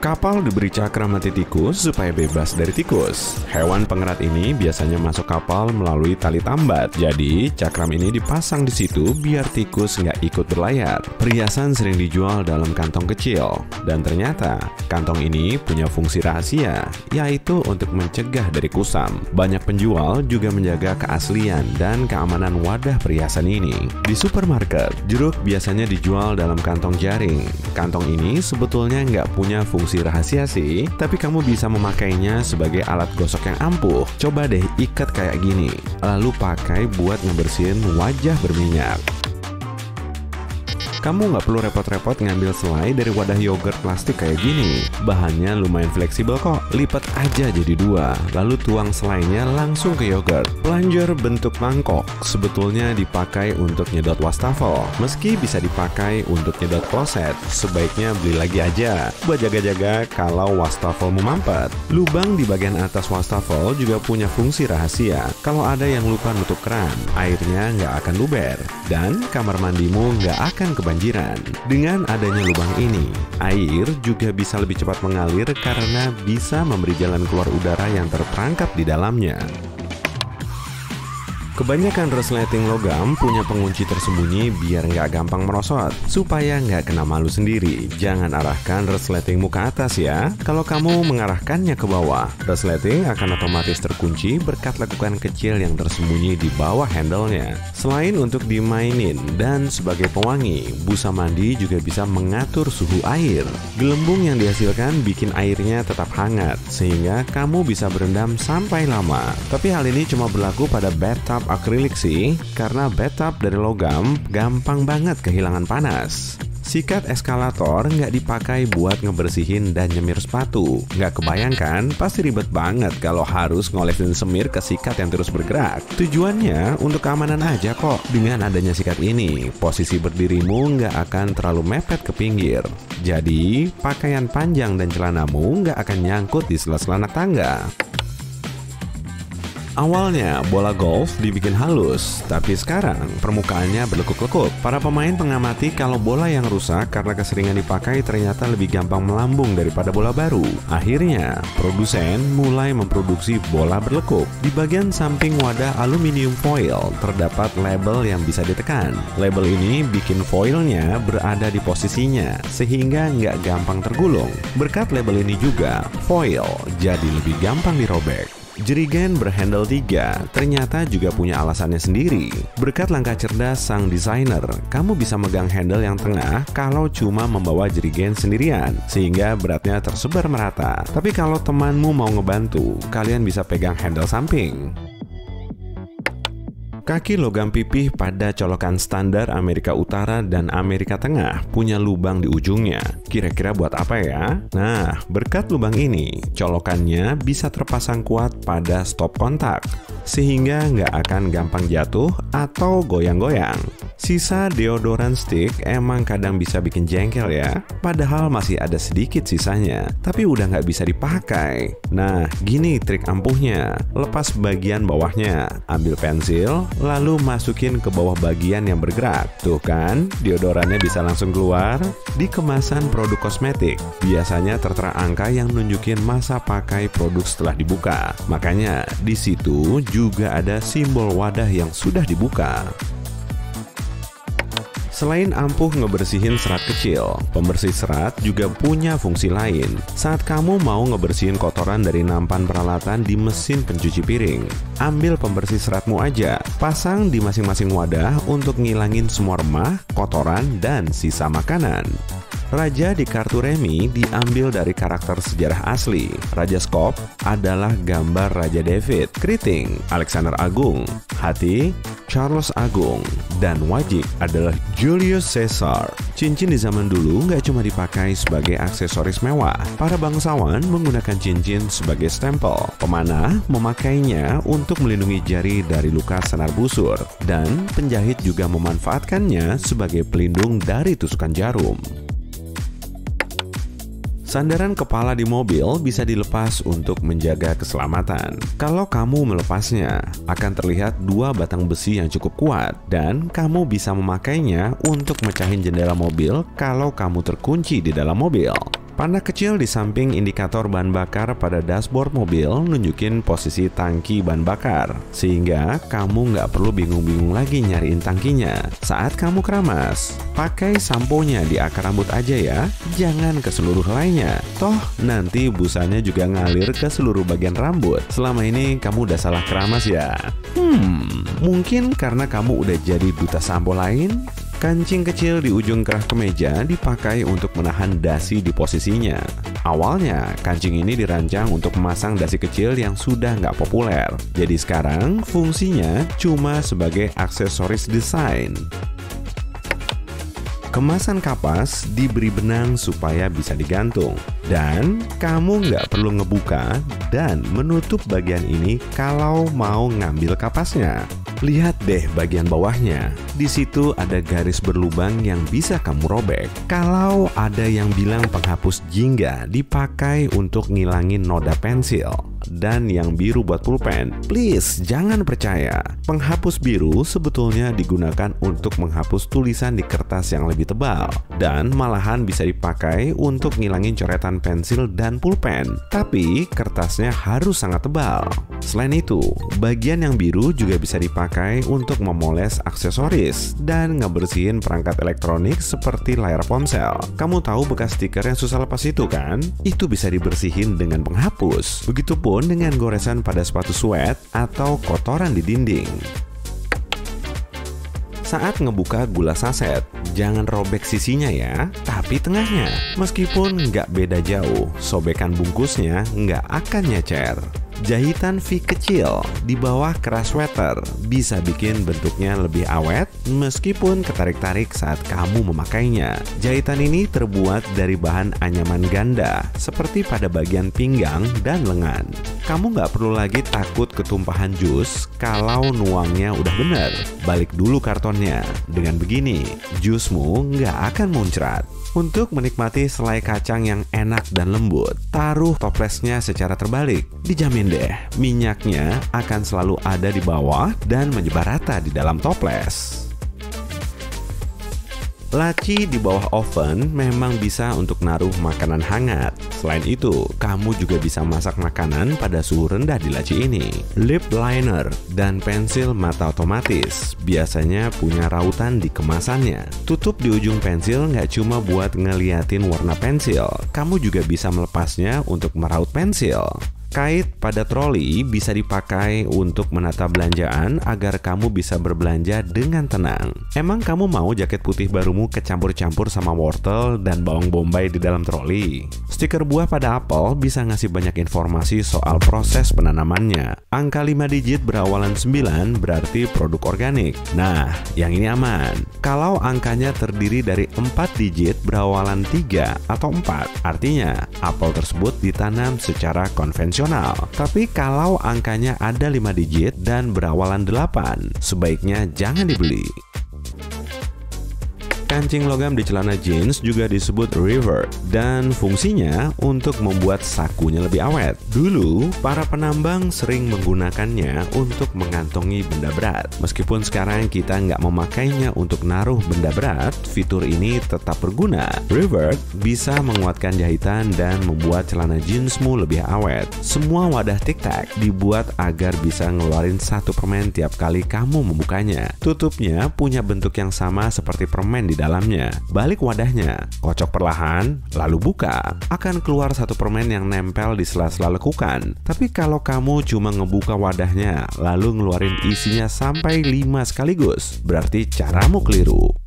Kapal diberi cakram mati tikus supaya bebas dari tikus. Hewan pengerat ini biasanya masuk kapal melalui tali tambat. Jadi, cakram ini dipasang di situ biar tikus nggak ikut berlayar. Perhiasan sering dijual dalam kantong kecil. Dan ternyata, kantong ini punya fungsi rahasia, yaitu untuk mencegah dari kusam. Banyak penjual juga menjaga keaslian dan keamanan wadah perhiasan ini. Di supermarket, jeruk biasanya dijual dalam kantong jaring. Kantong ini sebetulnya nggak punya fungsi rahasia sih, tapi kamu bisa memakainya sebagai alat gosok yang ampuh. Coba deh ikat kayak gini, lalu pakai buat ngebersihin wajah berminyak. Kamu nggak perlu repot-repot ngambil selai dari wadah yogurt plastik kayak gini. Bahannya lumayan fleksibel kok. Lipat aja jadi dua, lalu tuang selainya langsung ke yogurt. Plunger bentuk mangkok sebetulnya dipakai untuk nyedot wastafel. Meski bisa dipakai untuk nyedot kloset, sebaiknya beli lagi aja buat jaga-jaga kalau wastafelmu mampet. Lubang di bagian atas wastafel juga punya fungsi rahasia. Kalau ada yang lupa nutup keran, airnya nggak akan luber dan kamar mandimu nggak akan kebanjiran. Dengan adanya lubang ini, air juga bisa lebih cepat mengalir karena bisa memberi jalan keluar udara yang terperangkap di dalamnya. Kebanyakan resleting logam punya pengunci tersembunyi biar nggak gampang merosot. Supaya nggak kena malu sendiri, jangan arahkan resletingmu ke atas ya. Kalau kamu mengarahkannya ke bawah, resleting akan otomatis terkunci berkat lekukan kecil yang tersembunyi di bawah handle-nya. Selain untuk dimainin dan sebagai pewangi, busa mandi juga bisa mengatur suhu air. Gelembung yang dihasilkan bikin airnya tetap hangat, sehingga kamu bisa berendam sampai lama. Tapi hal ini cuma berlaku pada bathtub akrilik sih, karena bathtub dari logam gampang banget kehilangan panas. Sikat eskalator nggak dipakai buat ngebersihin dan nyemir sepatu. Nggak kebayangkan, pasti ribet banget kalau harus ngolesin semir ke sikat yang terus bergerak. Tujuannya untuk keamanan aja kok. Dengan adanya sikat ini, posisi berdirimu nggak akan terlalu mepet ke pinggir. Jadi, pakaian panjang dan celanamu nggak akan nyangkut di sela-sela anak tangga. Awalnya bola golf dibikin halus, tapi sekarang permukaannya berlekuk-lekuk. Para pemain mengamati kalau bola yang rusak karena keseringan dipakai ternyata lebih gampang melambung daripada bola baru. Akhirnya, produsen mulai memproduksi bola berlekuk. Di bagian samping wadah aluminium foil terdapat label yang bisa ditekan. Label ini bikin foilnya berada di posisinya, sehingga nggak gampang tergulung. Berkat label ini juga, foil jadi lebih gampang dirobek. Jerigen berhandle 3 ternyata juga punya alasannya sendiri. Berkat langkah cerdas sang desainer, kamu bisa megang handle yang tengah kalau cuma membawa jerigen sendirian, sehingga beratnya tersebar merata. Tapi kalau temanmu mau ngebantu, kalian bisa pegang handle samping. Kaki logam pipih pada colokan standar Amerika Utara dan Amerika Tengah punya lubang di ujungnya. Kira-kira buat apa ya? Nah, berkat lubang ini, colokannya bisa terpasang kuat pada stop kontak, sehingga nggak akan gampang jatuh atau goyang-goyang. Sisa deodoran stick emang kadang bisa bikin jengkel ya, padahal masih ada sedikit sisanya, tapi udah nggak bisa dipakai. Nah, gini trik ampuhnya. Lepas bagian bawahnya, ambil pensil, lalu masukin ke bawah bagian yang bergerak. Tuh kan, deodorannya bisa langsung keluar. Di kemasan produk kosmetik, biasanya tertera angka yang nunjukin masa pakai produk setelah dibuka. Makanya, di situ juga ada simbol wadah yang sudah dibuka. Selain ampuh ngebersihin serat kecil, pembersih serat juga punya fungsi lain. Saat kamu mau ngebersihin kotoran dari nampan peralatan di mesin pencuci piring, ambil pembersih seratmu aja, pasang di masing-masing wadah untuk ngilangin semua remah, kotoran, dan sisa makanan. Raja di kartu remi diambil dari karakter sejarah asli. Raja Skop adalah gambar Raja David, Keriting, Alexander Agung, Hati, Charles Agung, dan Wajik adalah Julius Caesar. Cincin di zaman dulu nggak cuma dipakai sebagai aksesoris mewah. Para bangsawan menggunakan cincin sebagai stempel. Pemanah memakainya untuk melindungi jari dari luka senar busur. Dan penjahit juga memanfaatkannya sebagai pelindung dari tusukan jarum. Sandaran kepala di mobil bisa dilepas untuk menjaga keselamatan. Kalau kamu melepasnya, akan terlihat dua batang besi yang cukup kuat dan kamu bisa memakainya untuk mecahin jendela mobil kalau kamu terkunci di dalam mobil. Panah kecil di samping indikator bahan bakar pada dashboard mobil nunjukin posisi tangki bahan bakar, sehingga kamu nggak perlu bingung-bingung lagi nyariin tangkinya saat kamu keramas. Pakai sampo-nya di akar rambut aja ya, jangan ke seluruh lainnya. Toh nanti busanya juga ngalir ke seluruh bagian rambut. Selama ini kamu udah salah keramas ya? Mungkin karena kamu udah jadi duta sampo lain? Kancing kecil di ujung kerah kemeja dipakai untuk menahan dasi di posisinya. Awalnya, kancing ini dirancang untuk memasang dasi kecil yang sudah nggak populer. Jadi sekarang, fungsinya cuma sebagai aksesoris desain. Kemasan kapas diberi benang supaya bisa digantung, dan kamu nggak perlu ngebuka dan menutup bagian ini kalau mau ngambil kapasnya. Lihat deh bagian bawahnya, di situ ada garis berlubang yang bisa kamu robek. Kalau ada yang bilang penghapus jingga dipakai untuk ngilangin noda pensil, dan yang biru buat pulpen, please jangan percaya. Penghapus biru sebetulnya digunakan untuk menghapus tulisan di kertas yang lebih tebal, dan malahan bisa dipakai untuk ngilangin coretan pensil dan pulpen. Tapi kertasnya harus sangat tebal. Selain itu, bagian yang biru juga bisa dipakai untuk memoles aksesoris dan ngebersihin perangkat elektronik seperti layar ponsel. Kamu tahu bekas stiker yang susah lepas itu kan? Itu bisa dibersihin dengan penghapus. Begitupun dengan goresan pada sepatu suede atau kotoran di dinding. Saat ngebuka gula saset, jangan robek sisinya ya, tapi tengahnya. Meskipun nggak beda jauh, sobekan bungkusnya nggak akan nyecer. Jahitan V kecil di bawah kerah sweater bisa bikin bentuknya lebih awet meskipun ketarik-tarik saat kamu memakainya. Jahitan ini terbuat dari bahan anyaman ganda seperti pada bagian pinggang dan lengan. Kamu nggak perlu lagi takut ketumpahan jus kalau nuangnya udah bener. Balik dulu kartonnya. Dengan begini, jusmu nggak akan muncrat. Untuk menikmati selai kacang yang enak dan lembut, taruh toplesnya secara terbalik. Dijamin deh, minyaknya akan selalu ada di bawah dan menyebar rata di dalam toples. Laci di bawah oven memang bisa untuk naruh makanan hangat. Selain itu, kamu juga bisa masak makanan pada suhu rendah di laci ini. Lip liner dan pensil mata otomatis biasanya punya rautan di kemasannya. Tutup di ujung pensil nggak cuma buat ngeliatin warna pensil, kamu juga bisa melepasnya untuk meraut pensil. Kait pada troli bisa dipakai untuk menata belanjaan agar kamu bisa berbelanja dengan tenang. Emang kamu mau jaket putih barumu kecampur-campur sama wortel dan bawang bombay di dalam troli? Stiker buah pada apel bisa ngasih banyak informasi soal proses penanamannya. Angka 5 digit berawalan 9 berarti produk organik. Nah, yang ini aman. Kalau angkanya terdiri dari 4 digit berawalan 3 atau 4, artinya apel tersebut ditanam secara konvensional. Tapi kalau angkanya ada 5 digit dan berawalan 8, sebaiknya jangan dibeli. Kancing logam di celana jeans juga disebut revert dan fungsinya untuk membuat sakunya lebih awet. Dulu, para penambang sering menggunakannya untuk mengantongi benda berat. Meskipun sekarang kita nggak memakainya untuk naruh benda berat, fitur ini tetap berguna. Revert bisa menguatkan jahitan dan membuat celana jeansmu lebih awet. Semua wadah tic-tac dibuat agar bisa ngeluarin satu permen tiap kali kamu membukanya. Tutupnya punya bentuk yang sama seperti permen di dalamnya. Balik wadahnya, kocok perlahan, lalu buka. Akan keluar satu permen yang nempel di sela-sela lekukan. Tapi kalau kamu cuma ngebuka wadahnya, lalu ngeluarin isinya sampai 5 sekaligus, berarti caramu keliru.